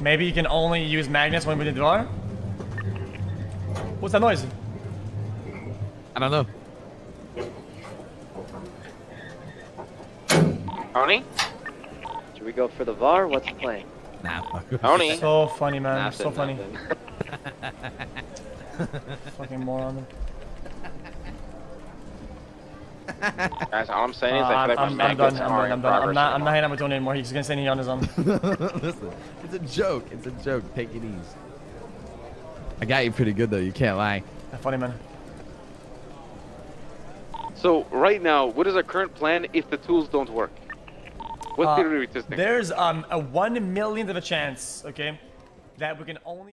Maybe you can only use magnets when we did the VAR? What's that noise? I don't know. Oni? Should we go for the VAR? What's the plan? Nah, fuck. Oni? So funny, man. Nothing, So funny. nothing. Fucking moron. Guys, all I'm saying is I'm that done. I'm not hanging out with Tony anymore. He's gonna stay here on his own. Listen, it's a joke. It's a joke. Take it easy. I got you pretty good though. You can't lie. That's funny, man. So right now, what is our current plan if the tools don't work? What's the realistic? There's a 1 millionth of a chance, okay, that we can only